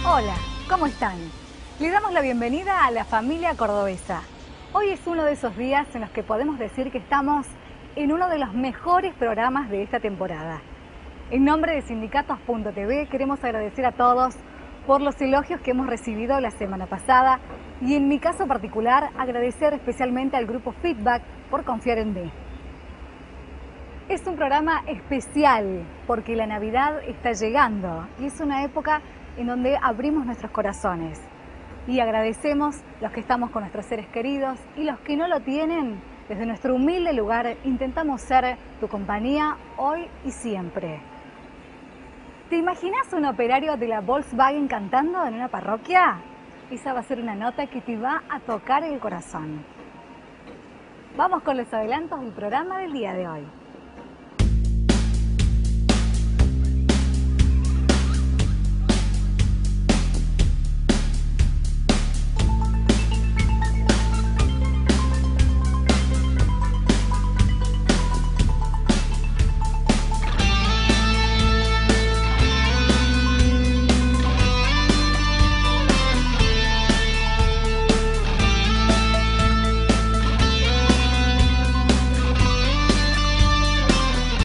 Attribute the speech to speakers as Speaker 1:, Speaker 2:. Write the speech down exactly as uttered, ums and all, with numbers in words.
Speaker 1: Hola, ¿cómo están? Le damos la bienvenida a la familia cordobesa. Hoy es uno de esos días en los que podemos decir que estamos en uno de los mejores programas de esta temporada. En nombre de Sindicatos punto T V queremos agradecer a todos por los elogios que hemos recibido la semana pasada y en mi caso particular agradecer especialmente al grupo Feedback por confiar en mí. Es un programa especial porque la Navidad está llegando y es una época en donde abrimos nuestros corazones y agradecemos los que estamos con nuestros seres queridos y los que no lo tienen. Desde nuestro humilde lugar intentamos ser tu compañía hoy y siempre. ¿Te imaginas un operario de la Volkswagen cantando en una parroquia? Esa va a ser una nota que te va a tocar el corazón. Vamos con los adelantos del programa del día de hoy.